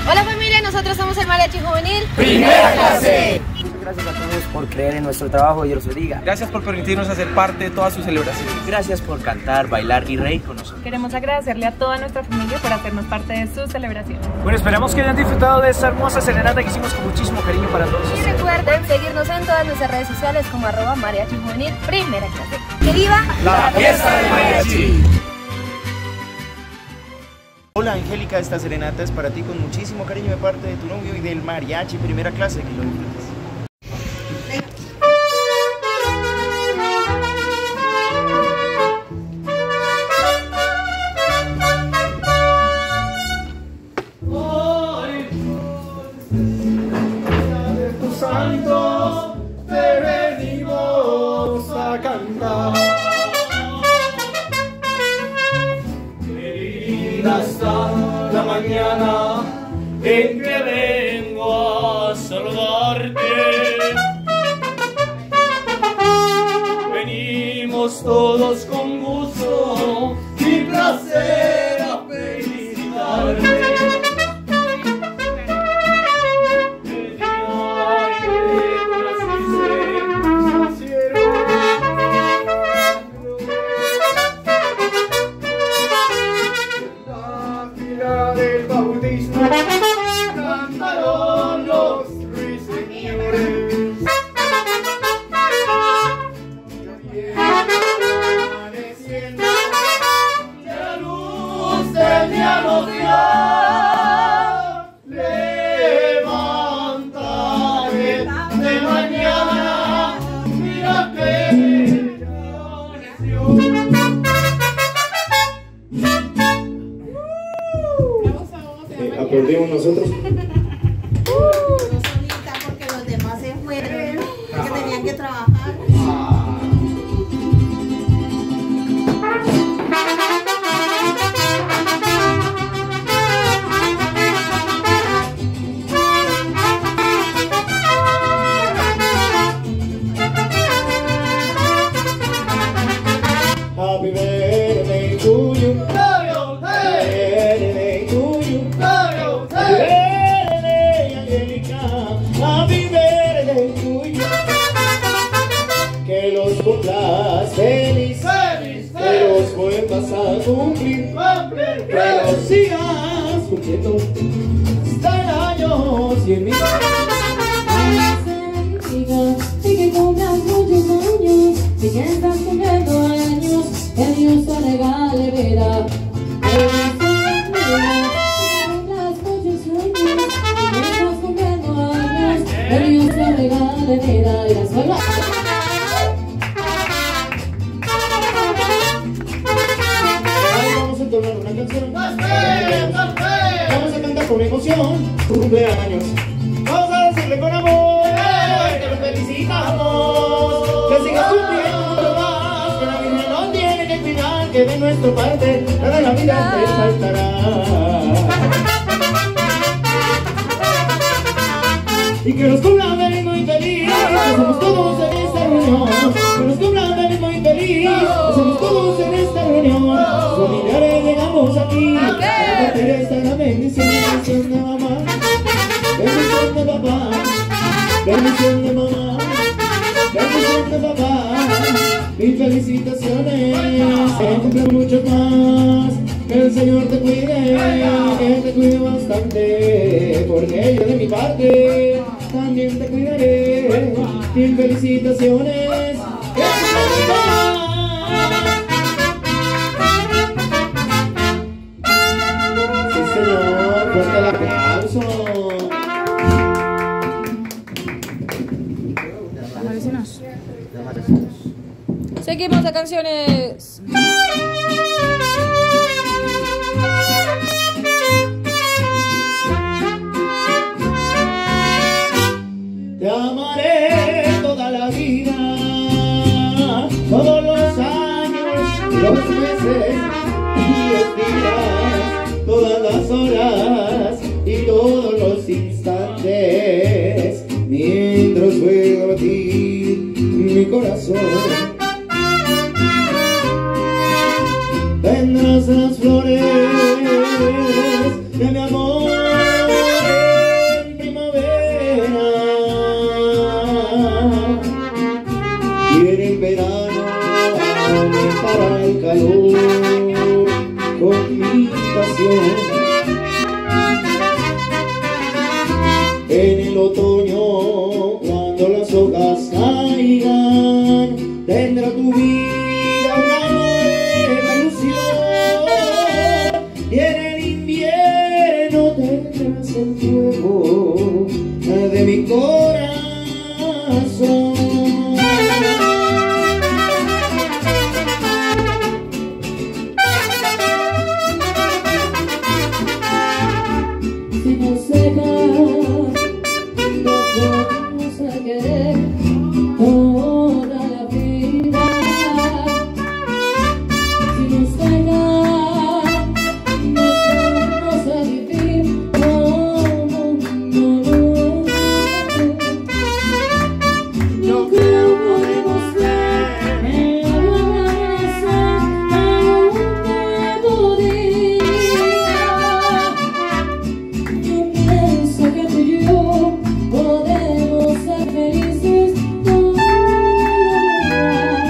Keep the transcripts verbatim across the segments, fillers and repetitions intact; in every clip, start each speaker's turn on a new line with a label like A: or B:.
A: Hola familia, nosotros somos el Mariachi Juvenil
B: Primera Clase.
C: Muchas gracias a todos por creer en nuestro trabajo, Dios los bendiga.
D: Gracias por permitirnos hacer parte de todas sus celebraciones.
C: Gracias por cantar, bailar y reír con nosotros.
E: Queremos agradecerle a toda nuestra familia por hacernos parte de sus celebraciones.
F: Bueno, esperamos que hayan disfrutado de esta hermosa serenata que hicimos con muchísimo cariño para todos.
A: Y recuerden seguirnos en todas nuestras redes sociales como arroba Mariachi Juvenil Primera Clase. ¡Que viva
B: la fiesta del mariachi!
G: Hola Angélica, esta serenata es para ti con muchísimo cariño de parte de tu novio y del Mariachi Primera Clase, que lo disfrutes.
B: Santo, te venimos a cantar. Querida hasta la mañana en que vengo a saludarte. Venimos todos con gusto y placer a felicitarte. Del bautismo cantaron los ruiseñores. Amaneciendo, la luz del día nos dio. Levántate de mañana, mira que amaneció.
G: Aplaudimos nosotros.
H: Yo solita porque los demás se fueron, porque tenían que trabajar.
G: Happy birthday to you. Happy birthday to you. Happy birthday, Angélica. Happy birthday to you. Que los cumplas feliz, feliz, que los vuelvas a cumplir, que los sigas cumpliendo hasta el año cien mil.
I: Y que cumplas muchos años, y que estás cumpliendo años, que Dios te regale vida. Que cumplas muchos años, y que estás cumpliendo años, que Dios te regale vida. Y las palmas.
G: Vamos a entonar una canción. Vamos a cantar con emoción tu cumpleaños. Vamos a decirle con amor que nos felicitamos, que sigas cumpliendo más, que la Virgen no tiene que cuidar, que de nuestra parte nada en la vida te faltará. Y que nos cumplan feliz, muy feliz, que somos todos en esta reunión. Que nos cumplan feliz, muy feliz, que somos todos en esta reunión. Familiares llegamos aquí, para tener esta gran bendición, bendición de mamá, bendición de papá, bendición de mamá, bendición de papá. Mil felicitaciones, que cumplan muchos más. Que el Señor te cuide, que te cuide bastante, porque yo de mi parte también te cuidaré. Mil felicitaciones, que cumplan mucho más. Sí, señor, fuerte el aplauso.
A: Seguimos a canciones.
G: Te amaré toda la vida, todos los años, los meses y los días, todas las horas y todos los instantes, mientras pueda batir mi corazón. otoño, cuando las hojas caigan, tendrá tu vida una nueva ilusión. Y en el invierno tendrás el fuego de mi corazón.
I: Si nos dejas, nos vamos a querer toda la vida. Si nos dejas, nos vamos a vivir como un mundo. No creo podemos ver en la balanza a un nuevo día. Yo pienso que tú y yo podemos ser felices todavía.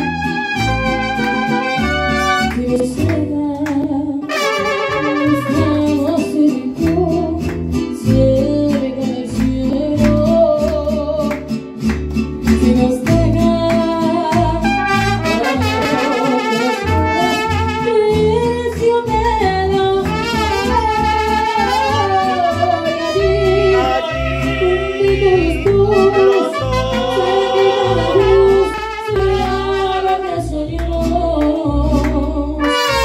I: Si nos dejas, estamos en tú, cerca del cielo. Si nos dejas, traicionero, y allí, juntitos los dos, cerquita de luz, será lo que soñamos.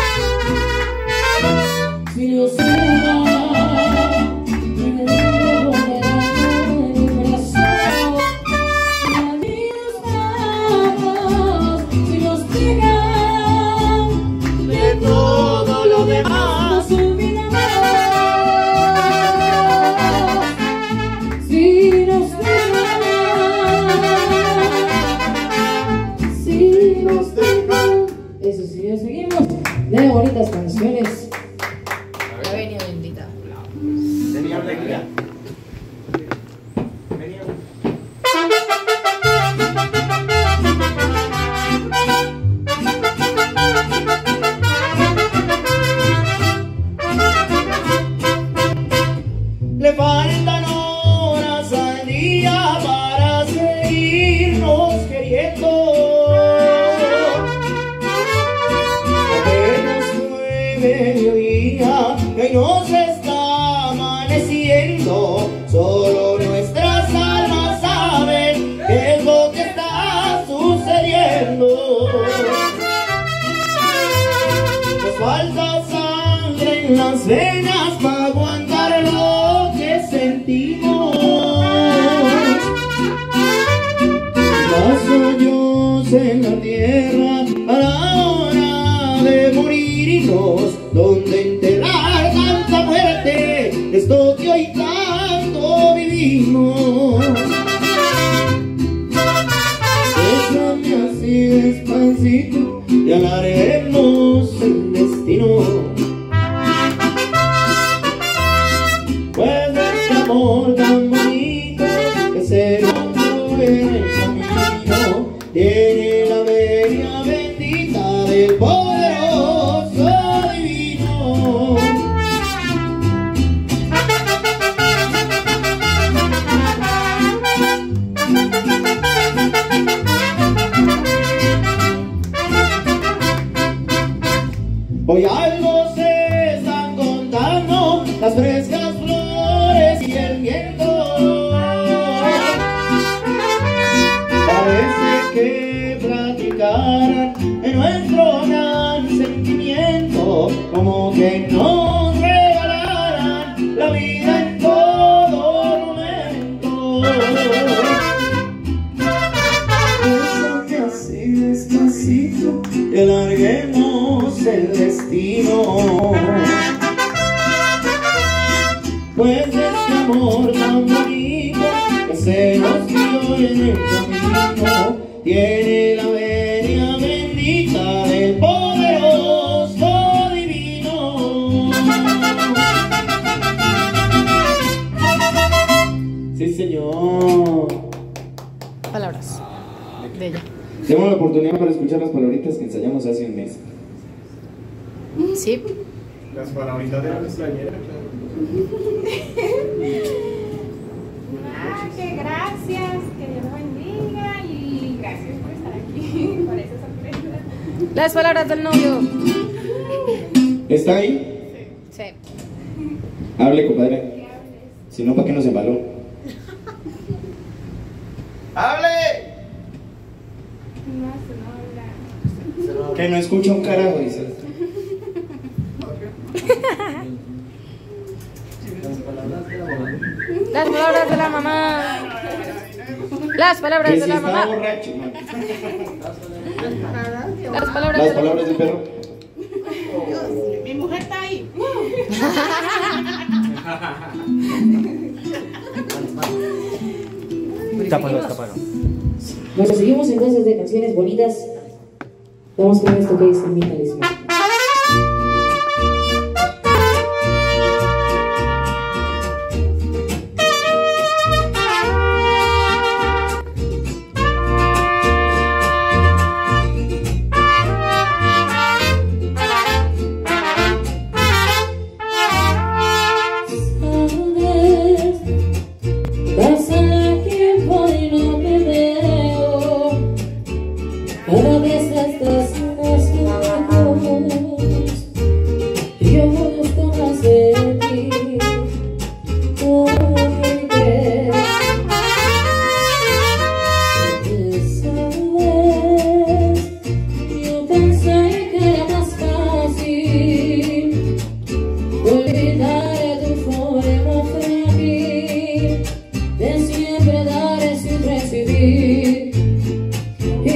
I: Si nos dejas, me volverá mi corazón. Y allí nos vamos. Si nos dejas, de todo lo demás nos olvidamos. Si nos dejas, si nos dejas. Eso sí, ya seguimos. De bonitas canciones.
A: La venia bendita.
B: Tenía alegría.
G: Le faltan horas al día para seguirnos queriendo. Apenas fue mediodía y hoy nos está amaneciendo. Solo nuestras almas saben qué es lo que está sucediendo. Nos falta sangre en las venas para aguantar lo que sentimos. Más hoyos en la tierra a la hora de morirnos, donde enterrar tanta muerte, esto que hoy tanto vivimos. Bésame así despacito y alarguemos el destino. Pues este amor tan bonito que se nos en el camino tiene la venia bendita del poderoso divino. Hoy algo se están contando las frescas flores y el viento. Parece que platicaran en nuestro gran sentimiento, como que nos regalaran la vida en todo momento. Bésame así despacito y alarguemos el destino. Pues este amor tan bonito que se nos dio en el camino tiene la venia bendita del poderoso divino. Sí, señor.
E: Palabras de ella.
G: Tenemos la oportunidad para escuchar las palabritas que ensayamos hace un mes.
E: Sí.
B: Las palabritas de la extrañera, claro.
H: Ah, qué
A: Las palabras del novio.
G: ¿Está ahí?
A: Sí.
G: Hable, compadre. Si no, ¿para qué nos embaló? ¡Hable! Que no escucha un carajo, dice.
A: Las palabras de la mamá. Las palabras
G: Que
A: de
G: si
A: la
G: está
A: mamá.
G: borracho, man.
A: Las palabras
G: Las
A: de la
G: palabras del perro.
H: Mi mujer está ahí.
C: Tápalo, tápalo.
I: Nos seguimos entonces de canciones bonitas. Vamos con esto que es el minimalismo. Cada vez estás más lejos, yo busco más de ti, porque esa vez yo pensé que era más fácil olvidar tu forma frágil de siempre dar sin recibir. Y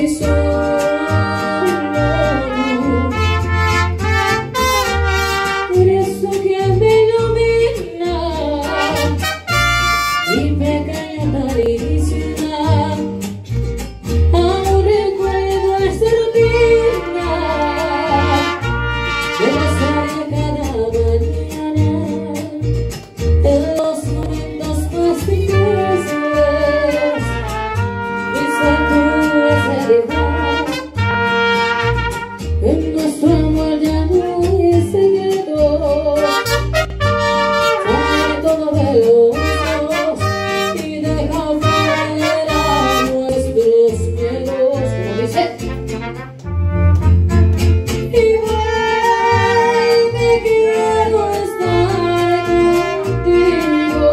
I: por eso que me ilumina mi pequeña caricia, aún recuerdo esa rutina que me sale cada mañana en los momentos más difíciles. En nuestro amor ya no hay secretos, sale todo de los ojos y deja fuera nuestros miedos, como dice. Igual me quiero estar contigo.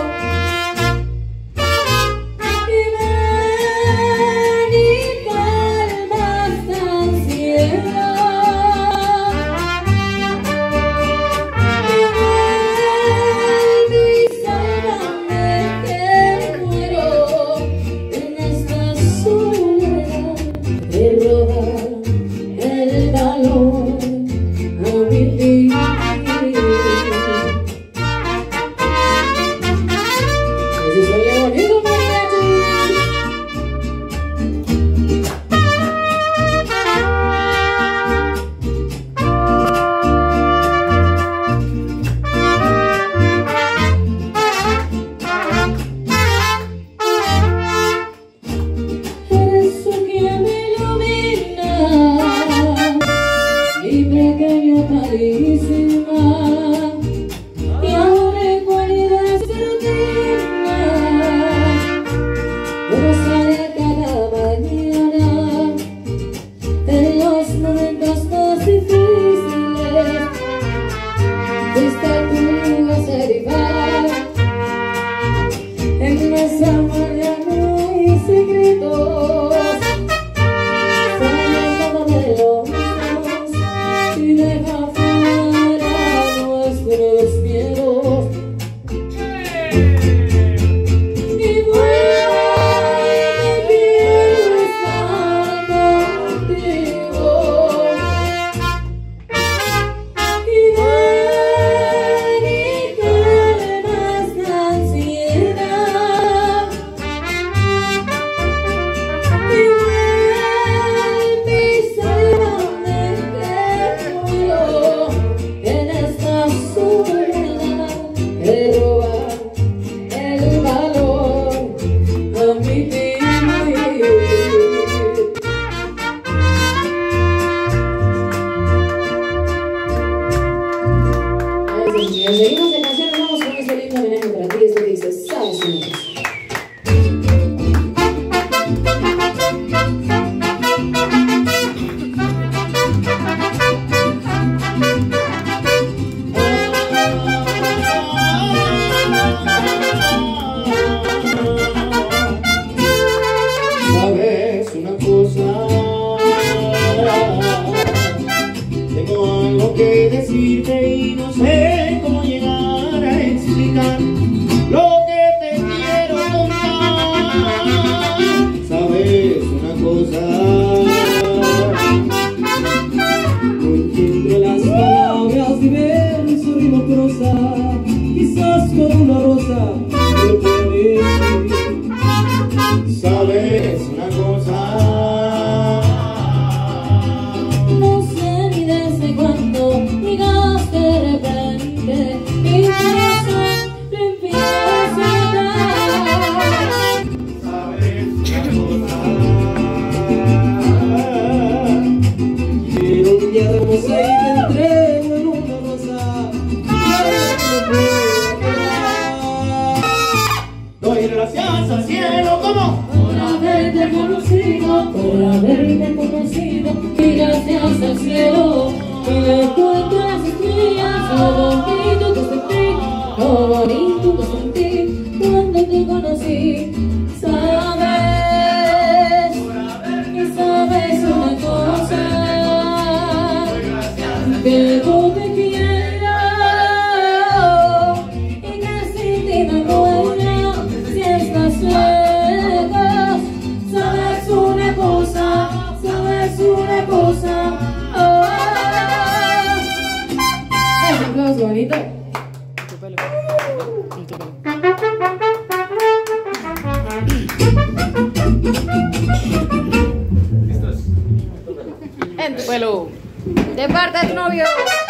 I: El valor a vivir. Ese es el bonito mariachi. Eso que me ilumina mi pequeña carísima, y aún recuerdo esa rutina como sale cada mañana en los momentos más difíciles. Fuiste tú a ser igual. En nuestra amor ya no hay secretos, sale todo de los ojos y deja fuera nuestros miedos. Igual me quiero estar contigo. Igual y más ansiedad. Igual mis almas me quedo en esta soledad que roba
G: Doy gracias al cielo, ¿cómo?
I: Por haberte conocido, por haberte conocido. Y gracias al cielo, que cuento las estrellas. Lo bonito que sentí, lo bonito que sentí cuando te conocí. Sabes, y sabes una cosa, que yo te quiero y que sin ti me muero. Si estás lejos, sabes una cosa, sabes una cosa. Oh, es un aplauso bonito.
A: En tu pelo. De parte de tu novio.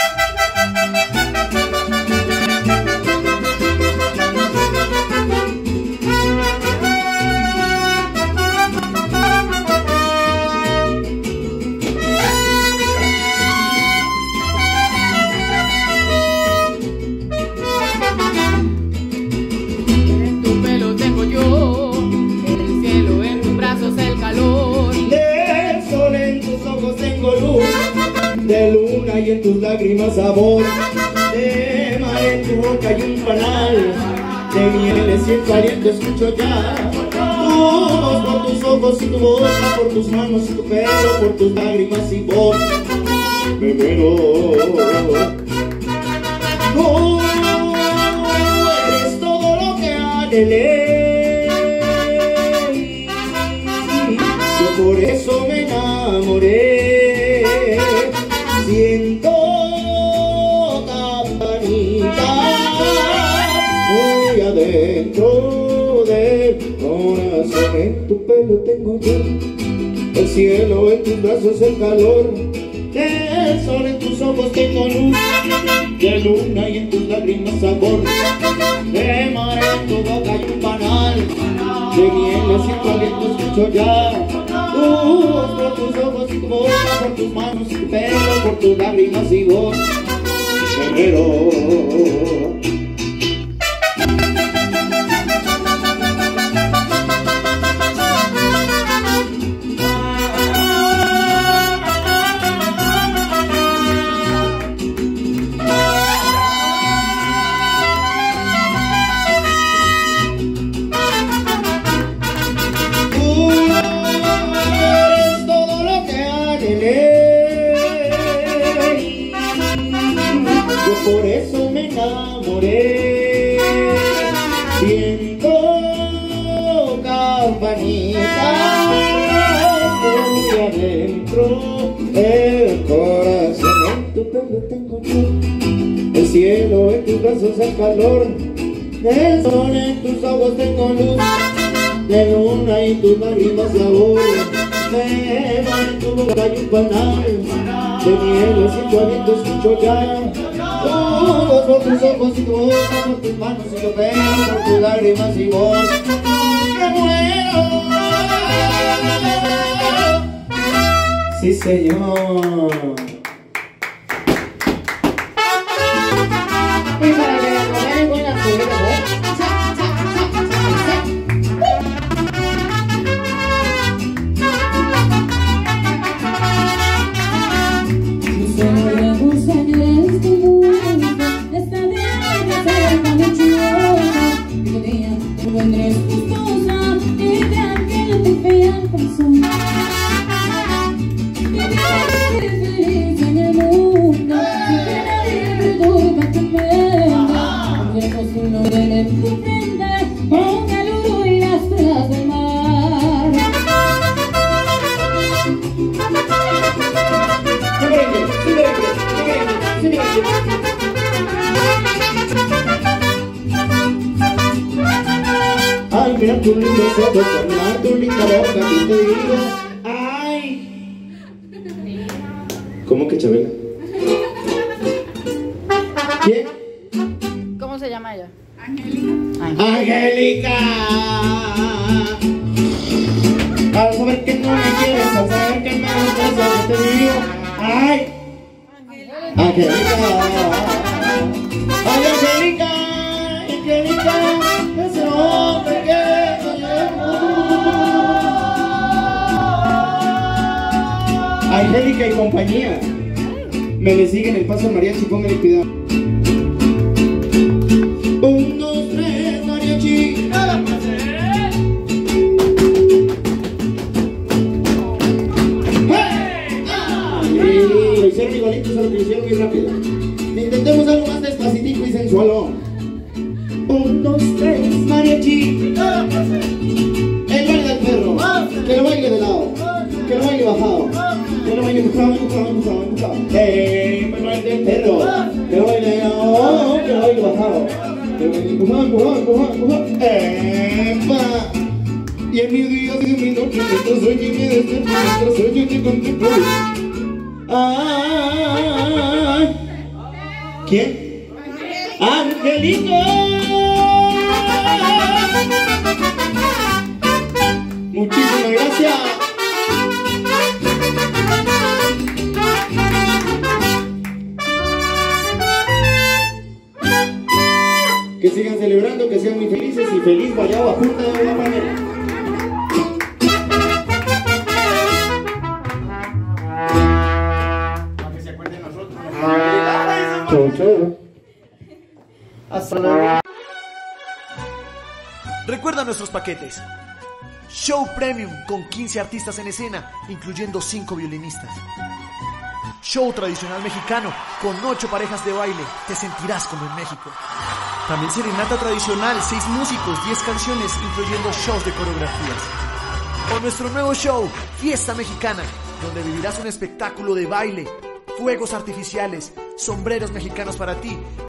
J: En tu pelo tengo yo, el cielo en tus brazos, el calor.
G: Del sol en tus ojos tengo luz, de luna y en tus lágrimas sabor, de mar en tu boca y un panal, de miel siento aliento, escucho ya tu voz por tus ojos y tu boca, por tus manos y tu pelo, por tus lágrimas y voz. Me muero. Oh, eres todo lo que anhelé. Yo por eso me enamoré. Siento campanita muy adentro del corazón. En tu pelo tengo yo el cielo, en tus brazos el calor, del sol en tus ojos tengo luz, de luna y en tus lágrimas sabor, de mar en tu boca y un panal, de miel siento aliento, escucho ya tu voz por tus ojos y tu boca, por tus manos y tu pelo, por tus lágrimas y voz. Guerrero. Por eso me enamoré. Siento campanitas muy adentro del corazón. En tu pelo tengo yo el cielo, en tus brazos el calor, del sol en tus ojos tengo luz, de luna y tus lágrimas sabor, de mar en tu boca y un panal, de miel siento aliento, escucho ya todos por tus ojos y tu boca, por tus manos y tu pelo, por tus lágrimas y voz. ¡Me muero! Sí, señor.
I: Y para que la comen con la cebra, ¿eh?
G: Ay, mira tu lindo ojos, mira tu linda boca, y te digo, ay. ¿Cómo que Chabela? ¿Quién?
A: ¿Cómo se llama ella?
G: Angélica. Al saber que no me quieres, al saber que me gustas, yo te digo, ay. Angélica. Ay, Angélica, Angélica, ese hombre que música y compañía. Me le siguen el paso al mariachi, póngale cuidado. Un, dos, tres, mariachi. Lo hicieron igualito, solo que lo hicieron muy rápido. Intentemos algo más despacitico y sensualón. Un, dos, tres, mariachi. El baile del perro, que lo baile de lado, que lo baile bajado, que lo baile empujado, empujado, empujado, empujado. Eh, el baile del perro, que lo baile de lado, que lo baile bajado, que lo baile empujado, empujado, empujado, empujado. Epa. Y en mi día, y en mi noche, mientras sueño y me despierto, mientras sueño y te contemplo. Ay, ¿quién? ¡Angelito! Muchísimas gracias. Que sigan celebrando, que sean muy felices y feliz Guayabo a punta de la panela. Chau, chau. Hasta luego.
F: Recuerda nuestros paquetes. Show Premium con quince artistas en escena, incluyendo cinco violinistas. Show tradicional mexicano con ocho parejas de baile. Te sentirás como en México. También serenata tradicional, seis músicos, diez canciones, incluyendo shows de coreografías. O nuestro nuevo show, Fiesta Mexicana, donde vivirás un espectáculo de baile, fuegos artificiales, sombreros mexicanos para ti